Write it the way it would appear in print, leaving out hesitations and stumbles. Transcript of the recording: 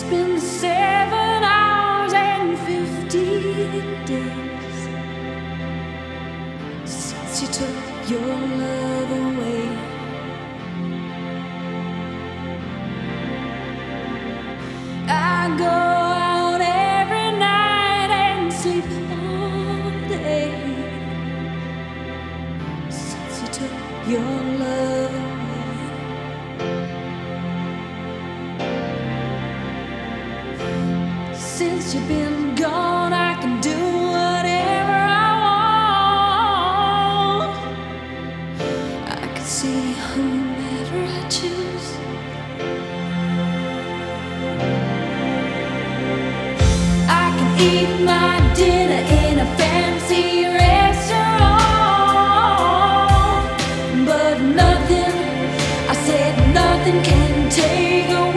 been 7 hours and 50 days since you took your love away. I go out every night and sleep all day since you took your love away. Since you've been gone, I can do whatever I want. I can see whomever I choose. I can eat my dinner in a fancy restaurant, but nothing, I said nothing can take away